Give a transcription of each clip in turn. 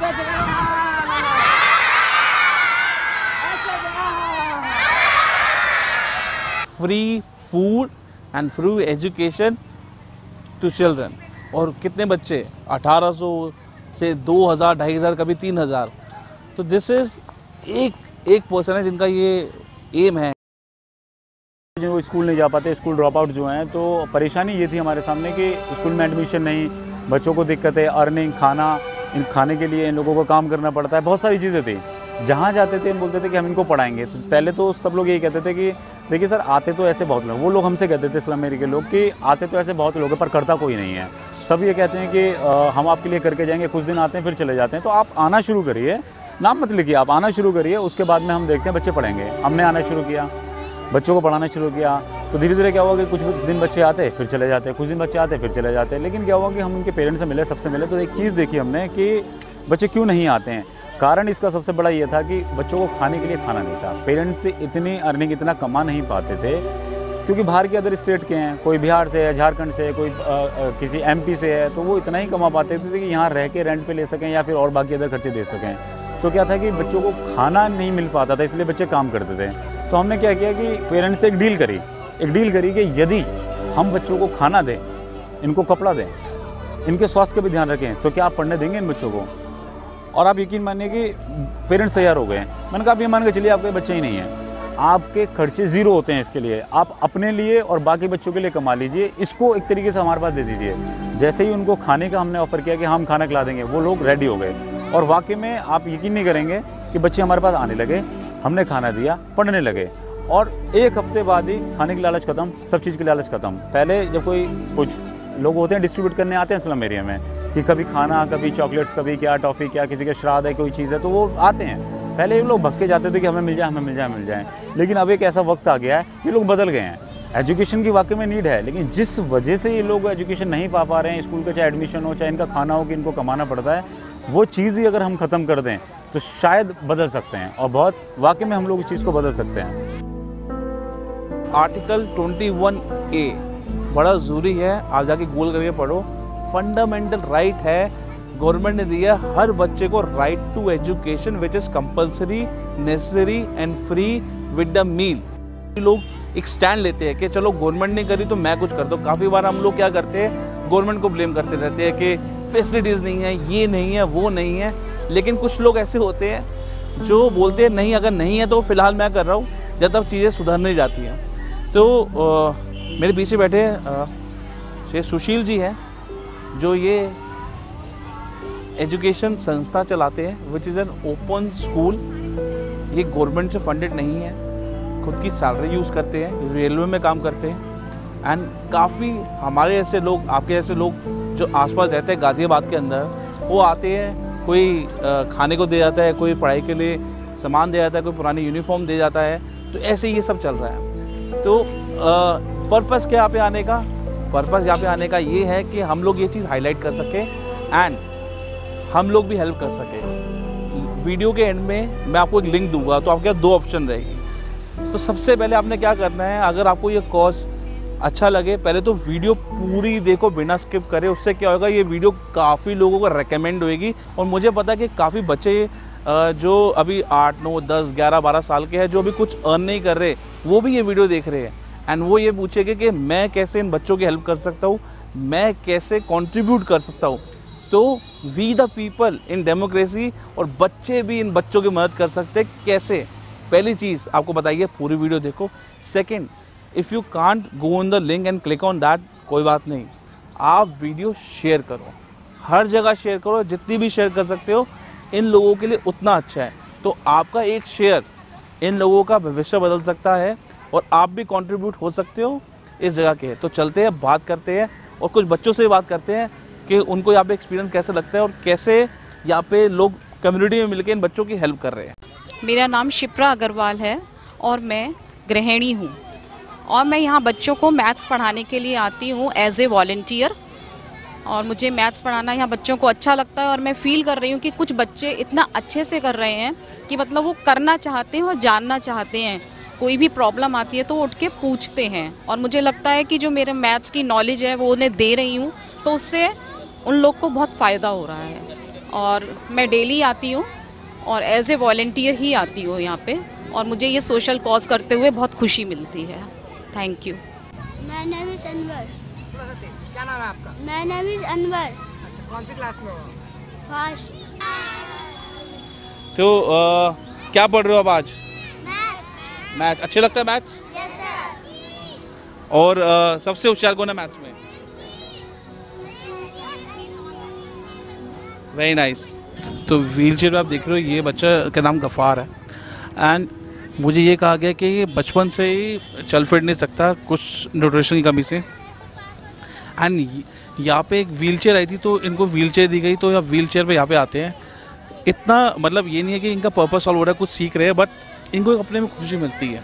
Free food and free education to children. और कितने बच्चे, 1800 से 2000, 2500, कभी 3000। तो दिस इज़ एक पर्सन है जिनका ये एम है। जो स्कूल नहीं जा पाते, स्कूल ड्रॉप आउट जो हैं, तो परेशानी ये थी हमारे सामने कि स्कूल में एडमिशन नहीं, बच्चों को दिक्कत है, अर्निंग, खाना, इन खाने के लिए इन लोगों को काम करना पड़ता है, बहुत सारी चीज़ें थी। जहाँ जाते थे हम बोलते थे कि हम इनको पढ़ाएंगे। तो पहले तो सब लोग यही कहते थे कि देखिए सर, आते तो ऐसे बहुत लोग, वो लोग हमसे कहते थे स्लम एरिया के लोग कि आते तो ऐसे बहुत लोग हैं पर करता कोई नहीं है। सब ये कहते हैं कि हम आपके लिए करके जाएंगे, कुछ दिन आते हैं फिर चले जाते हैं। तो आप आना शुरू करिए, नाम मत लिखिए, आप आना शुरू करिए, उसके बाद में हम देखते हैं बच्चे पढ़ेंगे। हमने आना शुरू किया, बच्चों को पढ़ाना शुरू किया, तो धीरे धीरे क्या हुआ कि कुछ दिन बच्चे आते फिर चले जाते, कुछ दिन बच्चे आते फिर चले जाते। लेकिन क्या हुआ कि हम उनके पेरेंट्स से मिले, सबसे मिले, तो एक चीज़ देखी हमने कि बच्चे क्यों नहीं आते हैं। कारण इसका सबसे बड़ा ये था कि बच्चों को खाने के लिए खाना नहीं था। पेरेंट्स से इतनी अर्निंग इतना कमा नहीं पाते थे, क्योंकि बाहर के अदर स्टेट के हैं, कोई बिहार से है, झारखंड से है, कोई किसी एमपी से है, तो वो इतना ही कमा पाते थे कि यहाँ रह के रेंट पे ले सकें या फिर और बाकी अदर खर्चे दे सकें। तो क्या था कि बच्चों को खाना नहीं मिल पाता था, इसलिए बच्चे काम करते थे। तो हमने क्या किया कि पेरेंट्स से एक डील करी कि यदि हम बच्चों को खाना दें, इनको कपड़ा दें, इनके स्वास्थ्य का भी ध्यान रखें, तो क्या आप पढ़ने देंगे इन बच्चों को? और आप यकीन मानिए कि पेरेंट्स तैयार हो गए। मैंने कहा आप ये मान के चलिए आपके बच्चे ही नहीं हैं, आपके खर्चे ज़ीरो होते हैं इसके लिए, आप अपने लिए और बाकी बच्चों के लिए कमा लीजिए, इसको एक तरीके से हमारे पास दे दीजिए। जैसे ही उनको खाने का हमने ऑफ़र किया कि हम खाना खिला देंगे, वो लोग रेडी हो गए। और वाकई में आप यकीन नहीं करेंगे कि बच्चे हमारे पास आने लगे, हमने खाना दिया, पढ़ने लगे, और एक हफ्ते बाद ही खाने की लालच ख़त्म, सब चीज़ की लालच ख़त्म। पहले जब कुछ लोग होते हैं डिस्ट्रीब्यूट करने आते हैं स्लम एरिया में कि कभी खाना, कभी चॉकलेट्स, कभी क्या टॉफ़ी, क्या किसी के श्राद्ध है, कोई चीज़ है, तो वो आते हैं। पहले ये लोग भग के जाते थे कि हमें मिल जाए। लेकिन अब एक ऐसा वक्त आ गया है, ये लोग बदल गए हैं। एजुकेशन की वाकई में नीड है, लेकिन जिस वजह से ये लोग एजुकेशन नहीं पा रहे हैं, स्कूल का चाहे एडमिशन हो, चाहे इनका खाना हो, कि इनको कमाना पड़ता है, वो चीज़ ही अगर हम ख़त्म कर दें तो शायद बदल सकते हैं, और बहुत वाकई में हम लोग इस चीज़ को बदल सकते हैं। आर्टिकल 21A बड़ा ज़रूरी है, आप जाके गूगल करके पढ़ो। फंडामेंटल राइट है, गवर्नमेंट ने दिया हर बच्चे को right to education which is compulsory, necessary and free with the meal. लोग एक स्टैंड लेते हैं कि चलो गवर्नमेंट ने करी तो मैं कुछ कर दूँ। काफ़ी बार हम लोग क्या करते हैं, गवर्नमेंट को ब्लेम करते रहते हैं कि फैसिलिटीज़ नहीं है, ये नहीं है, वो नहीं है। लेकिन कुछ लोग ऐसे होते हैं जो बोलते हैं नहीं, अगर नहीं है तो फ़िलहाल मैं कर रहा हूँ, जब तक चीज़ें सुधर नहीं जाती हैं। तो मेरे पीछे बैठे श्री सुशील जी हैं, जो ये एजुकेशन संस्था चलाते हैं, which is an open school. ये गवर्नमेंट से फंडेड नहीं है, खुद की सैलरी यूज़ करते हैं, रेलवे में काम करते हैं। एंड काफ़ी हमारे ऐसे लोग, आपके ऐसे लोग जो आसपास रहते हैं गाज़ियाबाद के अंदर, वो आते हैं, कोई खाने को दे जाता है, कोई पढ़ाई के लिए सामान दे जाता है, कोई पुरानी यूनिफॉर्म दे जाता है। तो ऐसे ये सब चल रहा है। तो पर्पस क्या यहाँ पे आने का? पर्पस यहाँ पे आने का ये है कि हम लोग ये चीज़ हाईलाइट कर सकें एंड हम लोग भी हेल्प कर सकें। वीडियो के एंड में मैं आपको एक लिंक दूंगा, तो आपके पास 2 ऑप्शन रहेगी। तो सबसे पहले आपने क्या करना है, अगर आपको ये कॉज अच्छा लगे, पहले तो वीडियो पूरी देखो बिना स्किप करे। उससे क्या होगा, ये वीडियो काफ़ी लोगों को रेकमेंड होएगी। और मुझे पता है कि काफ़ी बच्चे जो अभी 8, 9, 10, 11, 12 साल के हैं, जो अभी कुछ अर्न नहीं कर रहे, वो भी ये वीडियो देख रहे हैं। एंड वो ये पूछेंगे कि मैं कैसे इन बच्चों की हेल्प कर सकता हूँ, मैं कैसे कंट्रीब्यूट कर सकता हूँ। तो we the people in democracy, और बच्चे भी इन बच्चों की मदद कर सकते हैं। कैसे? पहली चीज़ आपको बताइए, पूरी वीडियो देखो। Second, if you can't go on the link and click on that, कोई बात नहीं, आप वीडियो शेयर करो, हर जगह शेयर करो, जितनी भी शेयर कर सकते हो, इन लोगों के लिए उतना अच्छा है। तो आपका एक शेयर इन लोगों का भविष्य बदल सकता है, और आप भी कंट्रीब्यूट हो सकते हो इस जगह के। तो चलते हैं, बात करते हैं, और कुछ बच्चों से बात करते हैं कि उनको यहाँ पे एक्सपीरियंस कैसे लगता है और कैसे यहाँ पे लोग कम्युनिटी में मिलकर इन बच्चों की हेल्प कर रहे हैं। मेरा नाम शिप्रा अग्रवाल है और मैं गृहिणी हूँ, और मैं यहाँ बच्चों को मैथ्स पढ़ाने के लिए आती हूँ एज ए वॉलंटियर। और मुझे मैथ्स पढ़ाना यहाँ बच्चों को अच्छा लगता है, और मैं फ़ील कर रही हूँ कि कुछ बच्चे इतना अच्छे से कर रहे हैं कि मतलब वो करना चाहते हैं और जानना चाहते हैं। कोई भी प्रॉब्लम आती है तो वो उठ के पूछते हैं, और मुझे लगता है कि जो मेरे मैथ्स की नॉलेज है वो उन्हें दे रही हूँ, तो उससे उन लोग को बहुत फ़ायदा हो रहा है। और मैं डेली आती हूँ और एज ए वॉलंटियर ही आती हूँ यहाँ पे, और मुझे ये सोशल कॉज करते हुए बहुत खुशी मिलती है। Thank you. My name is Anwar. थोड़ा सा तेज, क्या नाम है आपका? My name is Anwar. अच्छा, कौन सी क्लास में हो? फर्स्ट। तो क्या पढ़ रहे हो अब आज? मैथ्स। अच्छे लगता है मैथ्स? Yes sir. और सबसे होशियार कौन है मैथ्स में? Very nice. तो व्हील चेयर पर आप देख रहे हो, ये बच्चा का नाम गफ़ार है, एंड मुझे ये कहा गया कि ये बचपन से ही चल फिर नहीं सकता कुछ न्यूट्रिशन की कमी से, एंड यहाँ पे एक व्हील चेयर आई थी तो इनको व्हील चेयर दी गई, तो या व्हील चेयर पर यहाँ पे आते हैं। इतना मतलब ये नहीं है कि इनका पर्पस सॉल्व हो रहा है, कुछ सीख रहे हैं, बट इनको अपने में खुशी मिलती है,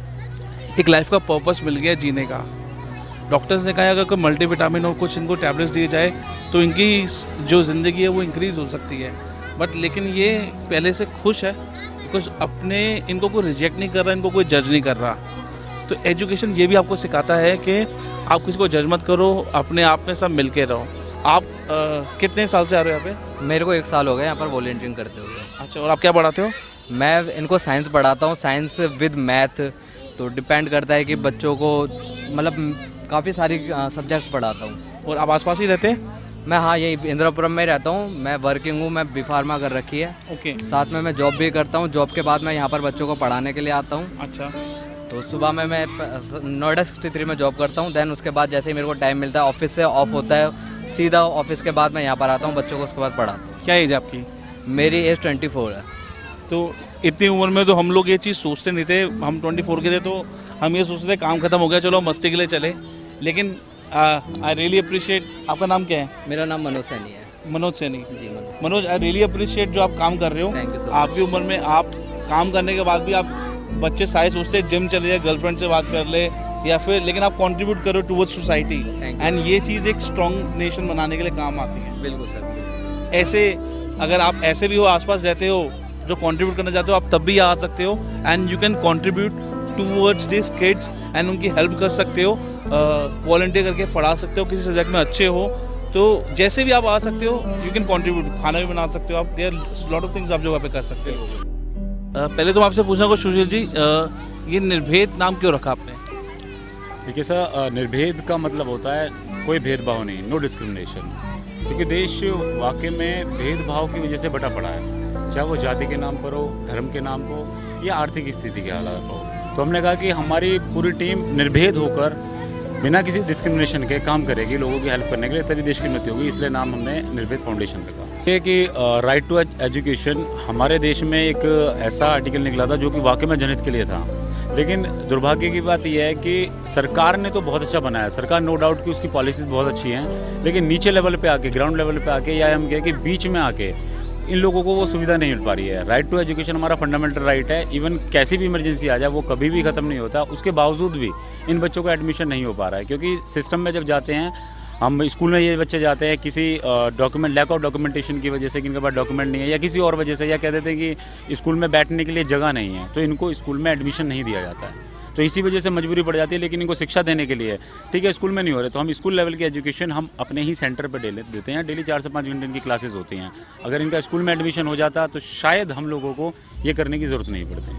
एक लाइफ का पर्पस मिल गया जीने का। डॉक्टर्स ने कहा अगर कोई मल्टीविटामिन और कुछ इनको टैबलेट्स दिए जाए तो इनकी जो ज़िंदगी है वो इंक्रीज़ हो सकती है, बट लेकिन ये पहले से खुश है बिकॉज अपने इनको कोई रिजेक्ट नहीं कर रहा, इनको कोई जज नहीं कर रहा। तो एजुकेशन ये भी आपको सिखाता है कि आप किसी को जज मत करो, अपने आप में सब मिल के रहो। आप कितने साल से आ रहे हो यहाँ पे? मेरे को 1 साल हो गया यहाँ पर वॉलंटियरिंग करते हुए। अच्छा, और आप क्या पढ़ाते हो? मैं इनको साइंस पढ़ाता हूँ, साइंस विद मैथ। तो डिपेंड करता है कि बच्चों को मतलब काफ़ी सारी सब्जेक्ट्स पढ़ाता हूँ। और आप आसपास ही रहते हैं? मैं हाँ यही इंदिरापुरम में रहता हूँ। मैं वर्किंग हूँ, मैं B.Pharma कर रखी है। ओके। साथ में मैं जॉब भी करता हूँ। जॉब के बाद मैं यहाँ पर बच्चों को पढ़ाने के लिए आता हूँ। अच्छा। तो सुबह में मैं नोएडा 63 में जॉब करता हूँ। देन उसके बाद जैसे ही मेरे को टाइम मिलता है, ऑफिस से ऑफ होता है, सीधा ऑफिस के बाद मैं यहाँ पर आता हूँ, बच्चों को उसके बाद पढ़ाता हूँ। क्या एज आपकी? मेरी एज 24 है। तो इतनी उम्र में तो हम लोग ये चीज़ सोचते नहीं थे। हम 24 के थे तो हम ये सोचते थे काम खत्म हो गया, चलो मस्ती के लिए चले। लेकिन आई रियली अप्रिशिएट। आपका नाम क्या है? मेरा नाम मनोज सैनी है। Manoj Saini ji Manoj. Manoj, I really appreciate जो आप काम कर रहे हो। Thank you so much. आपकी उम्र में आप काम करने के बाद भी आप बच्चे सारे सोचते हैं जिम चले जाए, गर्लफ्रेंड से बात कर ले, या फिर लेकिन आप कंट्रीब्यूट करो टुवर्ड्स सोसाइटी, एंड ये चीज़ एक स्ट्रॉन्ग नेशन बनाने के लिए काम आती है। बिल्कुल सर। ऐसे अगर आप ऐसे भी हो, आसपास रहते हो जो कंट्रीब्यूट करना चाहते हो, आप तब भी आ सकते हो, and you can contribute towards this kids, and उनकी हेल्प कर सकते हो, वॉलंटियर करके पढ़ा सकते हो, किसी सब्जेक्ट में अच्छे हो तो जैसे भी आप आ सकते हो, यू कैन कंट्रीब्यूट। खाना भी बना सकते हो आप, देयर लॉट ऑफ थिंग्स आप जो वहाँ पे कर सकते हो। पहले तो मैं आपसे पूछना को सुशील जी, ये निर्भेद नाम क्यों रखा आपने? देखिए सर, निर्भेद का मतलब होता है कोई भेदभाव नहीं, नो डिस्क्रिमिनेशन। क्योंकि देश वाकई में भेदभाव की वजह से बटा पड़ा है, चाहे वो जाति के नाम पर हो, धर्म के नाम पर हो, या आर्थिक स्थिति के हालात हो। तो हमने कहा कि हमारी पूरी टीम निर्भेद होकर बिना किसी डिस्क्रिमिनेशन के काम करेगी, लोगों की हेल्प करने के लिए, तभी देश की उन्नति होगी। इसलिए नाम हमने निर्भेद फाउंडेशन रखा। ये कि राइट टू एजुकेशन हमारे देश में एक ऐसा आर्टिकल निकला था जो कि वाकई में जनहित के लिए था, लेकिन दुर्भाग्य की बात यह है कि सरकार ने तो बहुत अच्छा बनाया। सरकार नो डाउट कि उसकी पॉलिसीज़ बहुत अच्छी हैं, लेकिन नीचे लेवल पे आके, ग्राउंड लेवल पे आके, या हम कहें कि बीच में आके इन लोगों को वो सुविधा नहीं मिल पा रही है। राइट टू एजुकेशन हमारा फंडामेंटल राइट है। इवन कैसी भी इमरजेंसी आ जाए वो कभी भी ख़त्म नहीं होता, उसके बावजूद भी इन बच्चों का एडमिशन नहीं हो पा रहा है। क्योंकि सिस्टम में जब जाते हैं, हम स्कूल में ये बच्चे जाते हैं किसी डॉक्यूमेंट, लैक ऑफ डॉक्यूमेंटेशन की वजह से कि इनके पास डॉक्यूमेंट नहीं है, या किसी और वजह से, या कह देते हैं कि स्कूल में बैठने के लिए जगह नहीं है, तो इनको स्कूल में एडमिशन नहीं दिया जाता है। तो इसी वजह से मजबूरी पड़ जाती है। लेकिन इनको शिक्षा देने के लिए ठीक है स्कूल में नहीं हो रहे, तो हम स्कूल लेवल की एजुकेशन हम अपने ही सेंटर पर देते हैं। डेली 4 से 5 घंटे इनकी क्लासेस होती हैं। अगर इनका स्कूल में एडमिशन हो जाता तो शायद हम लोगों को ये करने की ज़रूरत नहीं पड़ती।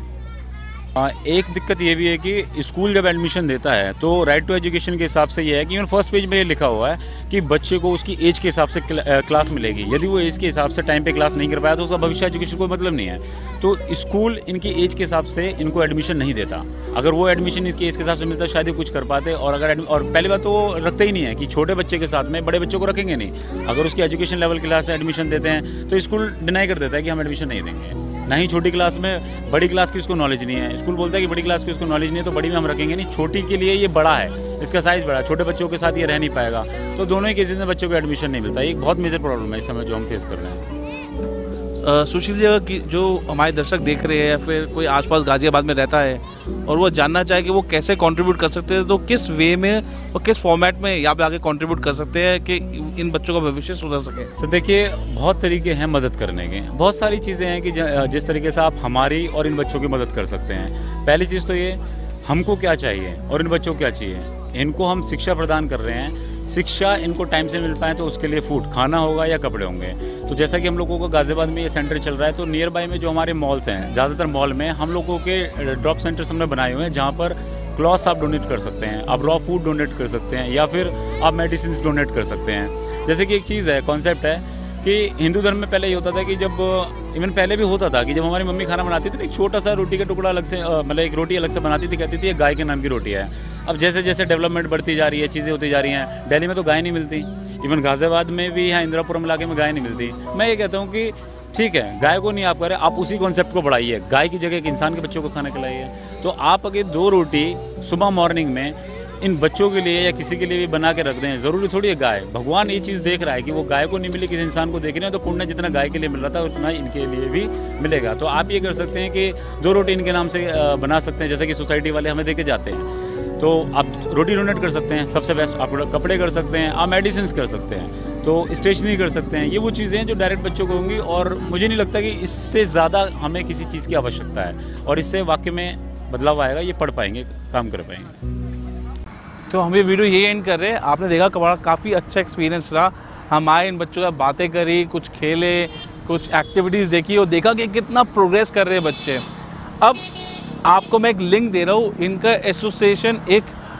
एक दिक्कत ये भी है कि स्कूल जब एडमिशन देता है तो राइट टू एजुकेशन के हिसाब से ये है कि इवन फर्स्ट पेज में ये लिखा हुआ है कि बच्चे को उसकी एज के हिसाब से क्लास मिलेगी। यदि वो एज के हिसाब से टाइम पे क्लास नहीं कर पाया तो उसका भविष्य एजुकेशन कोई मतलब नहीं है। तो स्कूल इनकी एज के हिसाब से इनको एडमिशन नहीं देता। अगर वो एडमिशन इसकी एज के हिसाब से मिलता शायद ही कुछ कर पाते। और पहली बात तो वो रखते ही नहीं है कि छोटे बच्चे के साथ में बड़े बच्चों को रखेंगे नहीं। अगर उसकी एजुकेशन लेवल क्लास से एडमिशन देते हैं तो स्कूल डिनाई कर देता है कि हम एडमिशन नहीं देंगे। ना ही छोटी क्लास में, बड़ी क्लास की उसको नॉलेज नहीं है। स्कूल बोलता है कि बड़ी क्लास की उसको नॉलेज नहीं है तो बड़ी में हम रखेंगे नहीं, छोटी के लिए ये बड़ा है, इसका साइज़ बड़ा है, छोटे बच्चों के साथ ये रह नहीं पाएगा। तो दोनों ही केसेस में बच्चों को एडमिशन नहीं मिलता। एक बहुत मेजर प्रॉब्लम है इस समय जो हम फेस कर रहे हैं। सुशील जी, कि जो हमारे दर्शक देख रहे हैं या फिर कोई आसपास गाज़ियाबाद में रहता है और वो जानना चाहे कि वो कैसे कंट्रीब्यूट कर सकते हैं, तो किस वे में और किस फॉर्मेट में यहाँ पे आके कंट्रीब्यूट कर सकते हैं कि इन बच्चों का भविष्य सुधर सके? सर देखिए, बहुत तरीके हैं मदद करने के। बहुत सारी चीज़ें हैं कि जिस तरीके से आप हमारी और इन बच्चों की मदद कर सकते हैं। पहली चीज़ तो ये, हमको क्या चाहिए और इन बच्चों को क्या चाहिए। इनको हम शिक्षा प्रदान कर रहे हैं शिक्षा इनको टाइम से मिल पाए तो उसके लिए फूड खाना होगा या कपड़े होंगे। तो जैसा कि हम लोगों को गाज़ियाबाद में ये सेंटर चल रहा है, तो नियर बाई में जो हमारे मॉल्स हैं, ज़्यादातर मॉल में हम लोगों के ड्रॉप सेंटर्स हमने बनाए हुए हैं, जहाँ पर क्लॉथ्स आप डोनेट कर सकते हैं, आप रॉ फूड डोनेट कर सकते हैं, या फिर आप मेडिसिन डोनेट कर सकते हैं। जैसे कि एक चीज़ है, कॉन्सेप्ट है कि हिंदू धर्म में पहले ये होता था कि जब इवन पहले भी होता था कि जब हमारी मम्मी खाना बनाती थी तो एक छोटा सा रोटी का टुकड़ा अलग से मतलब एक रोटी अलग से बनाती थी, कहती थी ये गाय के नाम की रोटी है। अब जैसे जैसे डेवलपमेंट बढ़ती जा रही है, चीज़ें होती जा रही हैं, दिल्ली में तो गाय नहीं मिलती, इवन गाज़ियाबाद में भी यहाँ इंदिरापुरम इलाके में गाय नहीं मिलती। मैं ये कहता हूँ कि ठीक है, गाय को नहीं आप करें, आप उसी कॉन्सेप्ट को बढ़ाइए, गाय की जगह एक इंसान के बच्चों को खाना खिलाइए। तो आप अगर 2 रोटी सुबह मॉर्निंग में इन बच्चों के लिए या किसी के लिए भी बना के रख दें, ज़रूरी थोड़ी है गाय, भगवान ये चीज़ देख रहा है कि वो गाय को नहीं मिली, किसी इंसान को देख रहे हैं, तो पुण्य जितना गाय के लिए मिल रहा था उतना इनके लिए भी मिलेगा। तो आप ये कर सकते हैं कि 2 रोटी इनके नाम से बना सकते हैं, जैसे कि सोसाइटी वाले हमें देके जाते हैं, तो आप रोटी डोनेट कर सकते हैं, सबसे बेस्ट आप कपड़े कर सकते हैं, आप मेडिसिन कर सकते हैं, तो स्टेशनरी कर सकते हैं। ये वो चीज़ें हैं जो डायरेक्ट बच्चों को होंगी, और मुझे नहीं लगता कि इससे ज़्यादा हमें किसी चीज़ की आवश्यकता है, और इससे वाकई में बदलाव आएगा, ये पढ़ पाएंगे, काम कर पाएंगे। तो हम ये वीडियो ये एंड कर रहे हैं। आपने देखा काफ़ी अच्छा एक्सपीरियंस रहा। हम आए, इन बच्चों का बातें करी, कुछ खेले, कुछ एक्टिविटीज़ देखी और देखा कि कितना प्रोग्रेस कर रहे हैं बच्चे। अब आपको मैं एक लिंक दे रहा हूँ, इनका एसोसिएशन एक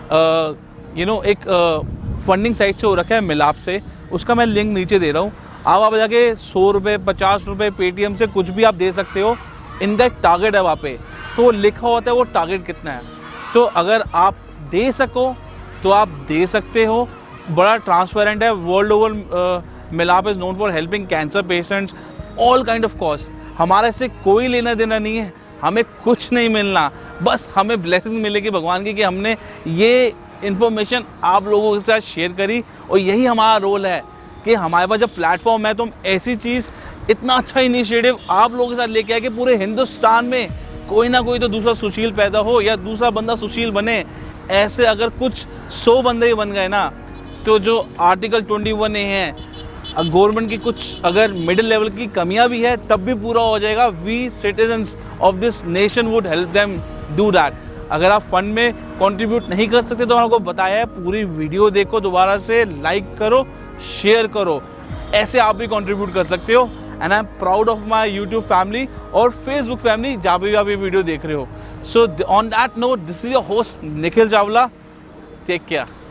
फंडिंग साइट से हो रखा है मिलाप से, उसका मैं लिंक नीचे दे रहा हूँ। आप जाके 100 रुपये, 50 रुपये पेटीएम से कुछ भी आप दे सकते हो। इनका एक टारगेट है वहाँ पे, तो लिखा होता है वो टारगेट कितना है। तो अगर आप दे सको तो आप दे सकते हो, बड़ा ट्रांसपेरेंट है। World over Milaap is known for helping cancer patients all kind of cause. हमारा इससे कोई लेना देना नहीं है, हमें कुछ नहीं मिलना, बस हमें ब्लेसिंग मिलेगी भगवान की कि हमने ये इन्फॉर्मेशन आप लोगों के साथ शेयर करी। और यही हमारा रोल है कि हमारे पास जब प्लेटफॉर्म है तो हम ऐसी चीज़, इतना अच्छा इनिशिएटिव आप लोगों के साथ लेके आए कि पूरे हिंदुस्तान में कोई ना कोई तो दूसरा सुशील पैदा हो या दूसरा बंदा सुशील बने। ऐसे अगर कुछ 100 बंदे ही बन गए ना, तो जो आर्टिकल 21A है, गवर्नमेंट की कुछ अगर मिडिल लेवल की कमियां भी है तब भी पूरा हो जाएगा। We citizens of this nation would help them do that. अगर आप फंड में कंट्रीब्यूट नहीं कर सकते तो आपको बताया है, पूरी वीडियो देखो, दोबारा से लाइक करो, शेयर करो, ऐसे आप भी कंट्रीब्यूट कर सकते हो। And I am proud of my YouTube family और फेसबुक फैमिली, जहाँ पे भी आप ये वीडियो देख रहे हो। So on that note, this is your host Nikhil Chawla. Take care.